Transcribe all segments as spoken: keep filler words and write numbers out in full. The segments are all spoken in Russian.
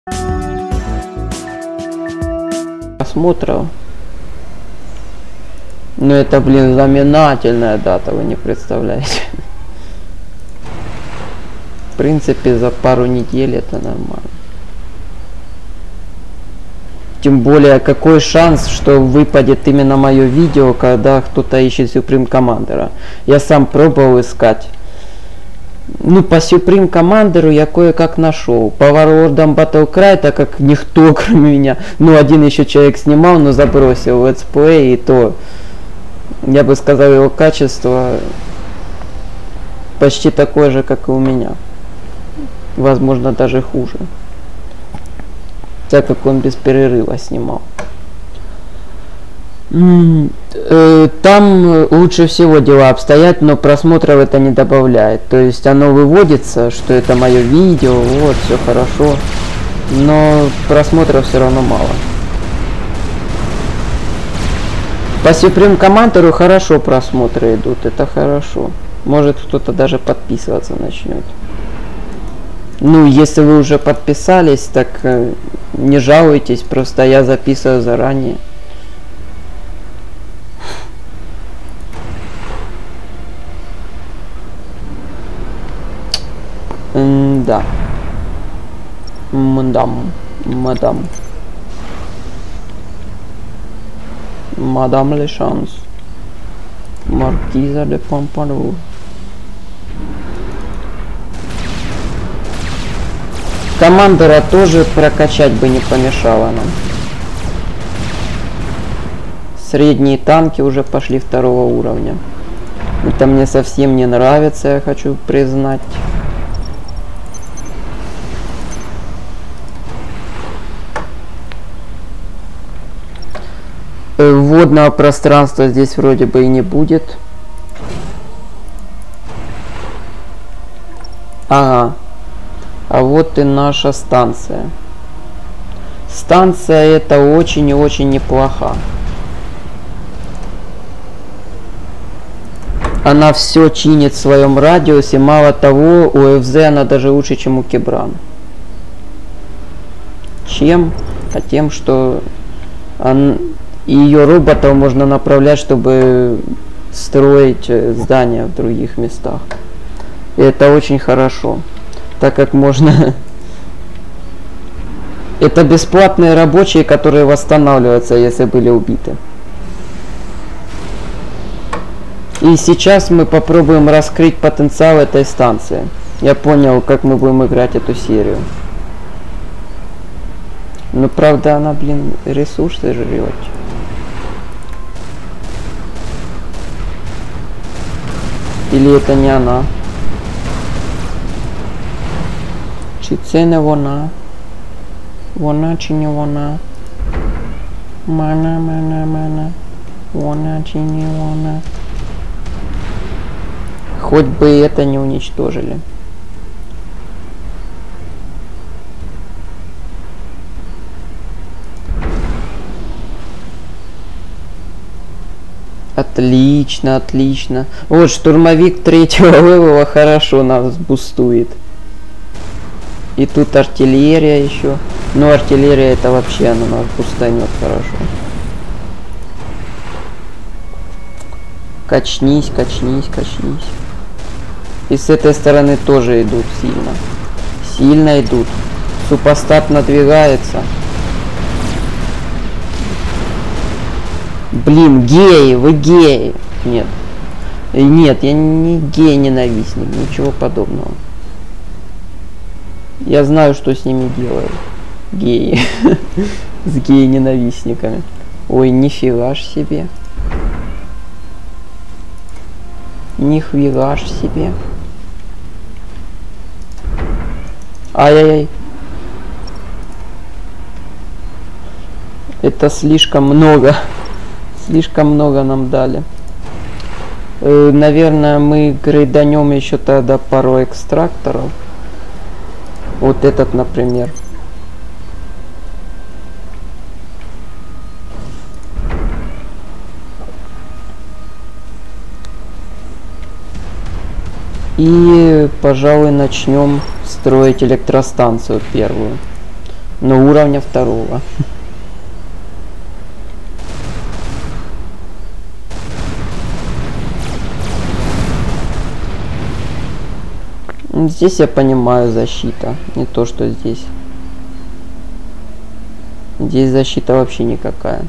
Просмотров. Ну это, блин, знаменательная дата, вы не представляете. В принципе, за пару недель это нормально. Тем более, какой шанс, что выпадет именно мое видео, когда кто-то ищет Supreme Commander. Я сам пробовал искать. Ну, по Supreme Commander я кое-как нашел. По Warlord Battlecry, так как никто, кроме меня, ну, один еще человек снимал, но забросил летсплей, и то, я бы сказал, его качество почти такое же, как и у меня. Возможно, даже хуже. Так как он без перерыва снимал. Там лучше всего дела обстоят, но просмотров это не добавляет. То есть оно выводится, что это мое видео, вот, все хорошо. Но просмотров все равно мало. По Supreme Commander хорошо просмотры идут, это хорошо. Может кто-то даже подписываться начнет. Ну, если вы уже подписались, так э, не жалуйтесь, просто я записываю заранее. М-да. Мадам. Мадам. Мадам Лешанс. Маркиза де Помпадур. Командора тоже прокачать бы не помешало нам. Средние танки уже пошли второго уровня. Это мне совсем не нравится, я хочу признать. Водного пространства здесь вроде бы и не будет. Ага. А вот и наша станция. Станция эта очень и очень неплоха. Она все чинит в своем радиусе. Мало того, у эф зэ она даже лучше, чем у Кебран. Чем? А тем, что он... ее роботов можно направлять, чтобы строить здания в других местах. И это очень хорошо. Так как можно... Это бесплатные рабочие, которые восстанавливаются, если были убиты. И сейчас мы попробуем раскрыть потенциал этой станции. Я понял, как мы будем играть эту серию. Но правда она, блин, ресурсы жрет. Или это не она? Чи це не вона? Вона чи не вона? Мана, мана, мана. Вона чи не вона? Хоть бы это не уничтожили. Отлично, отлично. Вот штурмовик третьего левела хорошо нас бустует. И тут артиллерия еще. Ну, артиллерия это вообще она нас бустанет хорошо. Качнись, качнись, качнись. И с этой стороны тоже идут сильно. Сильно идут. Супостат надвигается. Блин, геи, вы геи. Нет. Нет, я не гей-ненавистник, ничего подобного. Я знаю, что с ними делают. Геи. С геи-ненавистниками. Ой, нифига ж себе. Нихуя ж себе. Ай-яй-яй. Это слишком много. Слишком много нам дали. Э, наверное, мы грейданем еще тогда пару экстракторов. Вот этот, например. И, пожалуй, начнем строить электростанцию первую. Но уровня второго. Здесь я понимаю защита, не то что здесь. Здесь защита вообще никакая.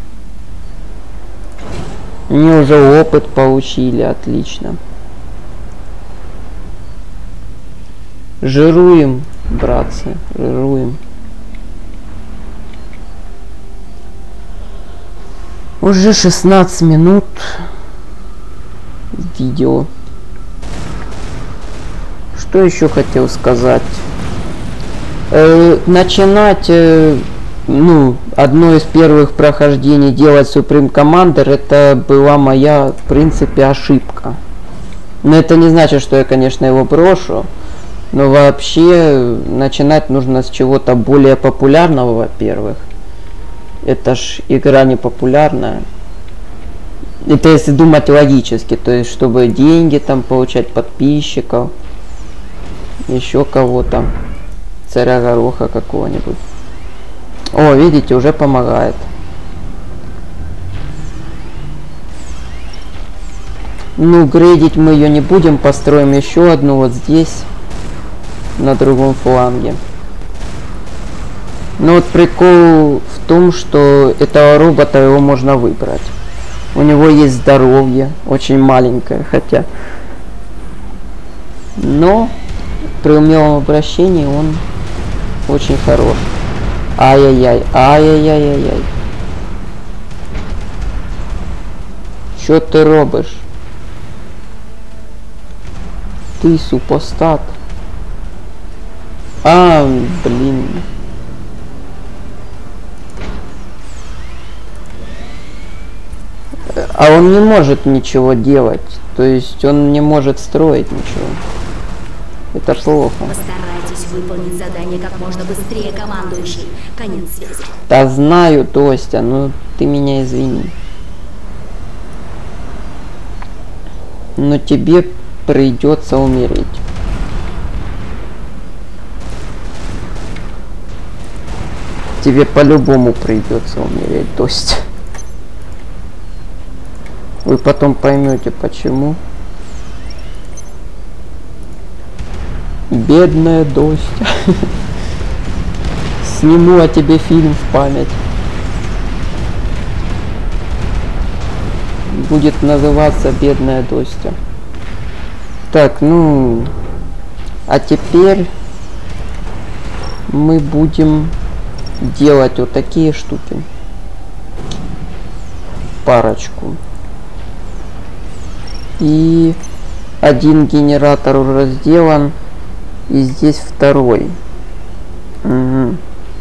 Они уже опыт получили, отлично. Жируем, братцы, жируем. Уже шестнадцать минут видео. Что еще хотел сказать? Э, начинать, э, ну, одно из первых прохождений делать Supreme Commander, это была моя, в принципе, ошибка. Но это не значит, что я, конечно, его брошу. Но вообще начинать нужно с чего-то более популярного, во-первых. Это ж игра не популярная. Это если думать логически, то есть чтобы деньги там получать, подписчиков, еще кого-то, царя гороха какого-нибудь. О, видите, уже помогает. Ну, грейдить мы ее не будем, построим еще одну вот здесь, на другом фланге. Но вот прикол в том, что этого робота его можно выбрать. У него есть здоровье, очень маленькое, хотя. Но при умелом обращении он очень хорош. Ай-яй-яй, ай-яй-яй-яй-яй. Что ты робишь? Ты супостат. А, блин. А он не может ничего делать. То есть он не может строить ничего. Это плохо. Постарайтесь выполнить задание как можно быстрее, командующий. Конец связи. Да знаю, Тостя, ну ты меня извини. Но тебе придется умереть. Тебе по-любому придется умереть, Тостя. Вы потом поймете, почему. Бедная Достя. Сниму о тебе фильм в память. Будет называться «Бедная Достя». Так, ну... А теперь мы будем делать вот такие штуки. Парочку. И один генератор уже сделан. И здесь второй. Угу.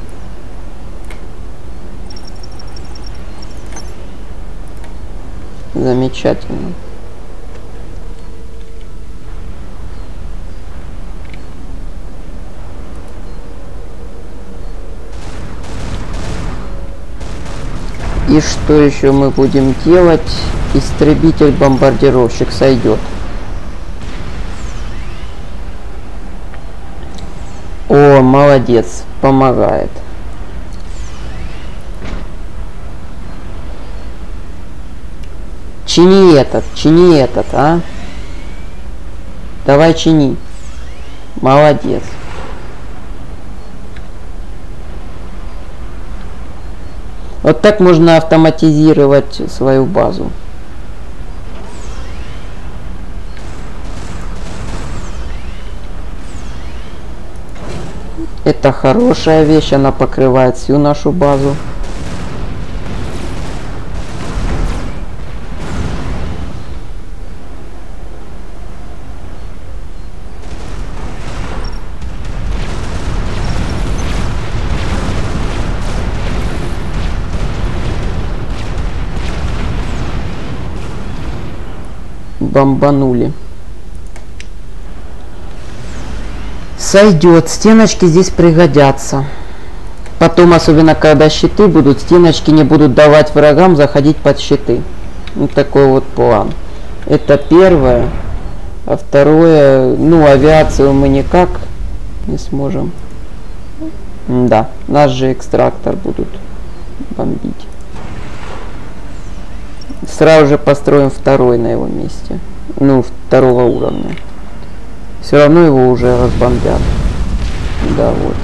Замечательно. И что еще мы будем делать? Истребитель-бомбардировщик сойдет. О, молодец, помогает. Чини этот, чини этот, а? Давай чини. Молодец. Вот так можно автоматизировать свою базу. Это хорошая вещь, она покрывает всю нашу базу. Бомбанули. Сойдет. Стеночки здесь пригодятся. Потом, особенно когда щиты будут, стеночки не будут давать врагам заходить под щиты. Вот такой вот план. Это первое. А второе, ну, авиацию мы никак не сможем Да, наш же экстрактор будут бомбить. Сразу же построим второй на его месте. Ну, второго уровня. Все равно его уже разбомбят. Да, вот.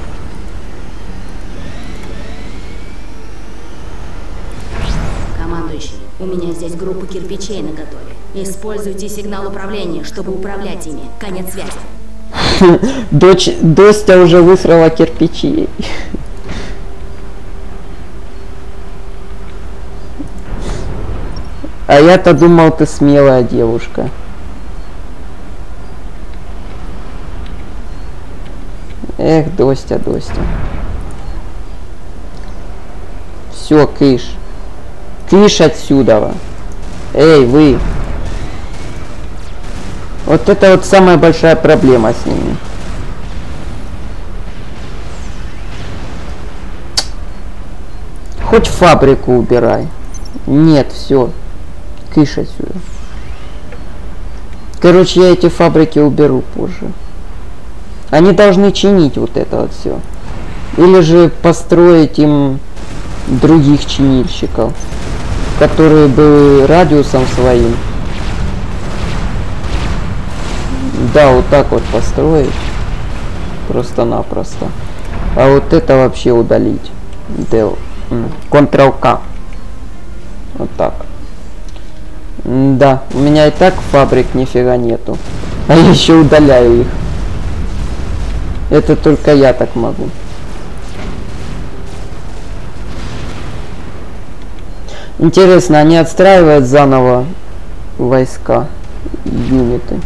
Командующий, у меня здесь группа кирпичей наготове. Используйте сигнал управления, чтобы управлять ими. Конец связи. Дочь, Достя уже высрала кирпичи. А я-то думал, ты смелая девушка. Эх, Достя, Достя. Все, кыш. Кыш отсюда. Эй, вы. Вот это вот самая большая проблема с ними. Хоть фабрику убирай. Нет, все. Кыш отсюда. Короче, я эти фабрики уберу позже. Они должны чинить вот это вот все. Или же построить им других чинильщиков, которые бы радиусом своим. Да, вот так вот построить. Просто-напросто. А вот это вообще удалить. Del. Ctrl-K. Вот так. Да, у меня и так фабрик нифига нету. А я еще удаляю их. Это только я так могу. Интересно, они отстраивают заново войска, юниты?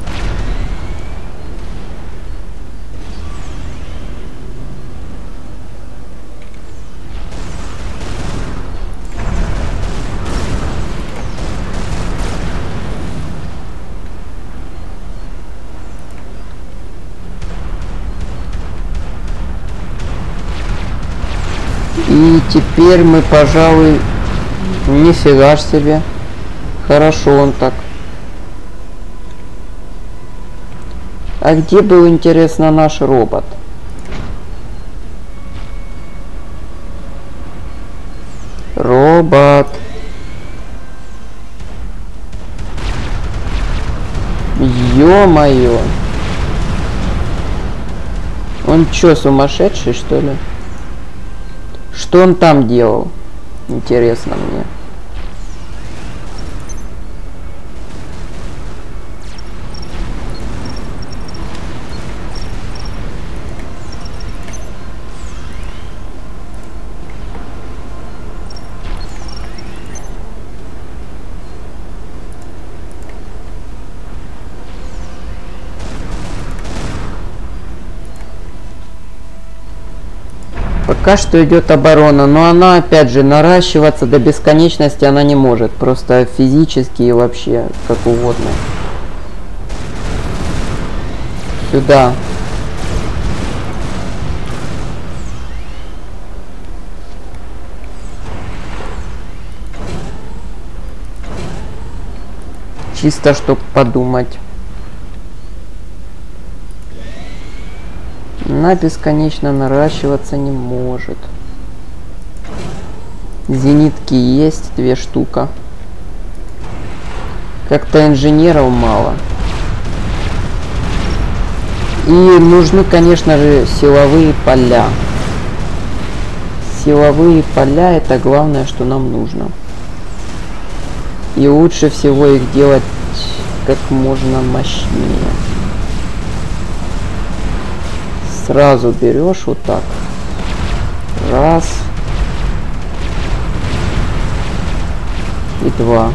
И теперь мы, пожалуй, нифига ж себе. Хорошо он так. А где был, интересно, наш робот? Робот. Ё-моё. Он чё, сумасшедший, что ли? Что он там делал? Интересно мне. Пока что идет оборона, но она, опять же, наращиваться до бесконечности она не может. Просто физически и вообще как угодно. Сюда. Чисто, чтоб подумать. Она бесконечно наращиваться не может. Зенитки есть, две штука. Как-то инженеров мало. И нужны, конечно же, силовые поля. Силовые поля — это главное, что нам нужно. И лучше всего их делать как можно мощнее. Сразу берешь вот так. Раз. И два.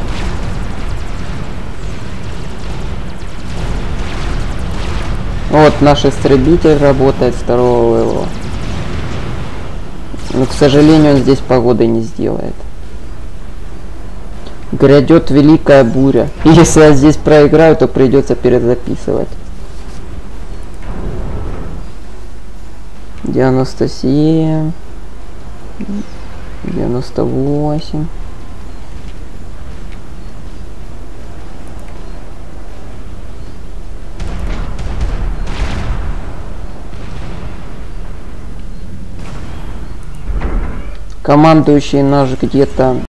Вот наш истребитель работает второго левела. Но, к сожалению, он здесь погоды не сделает. Грядет великая буря. И если я здесь проиграю, то придется перезаписывать. девяносто семь. девяносто восемь. Командующий наш где-то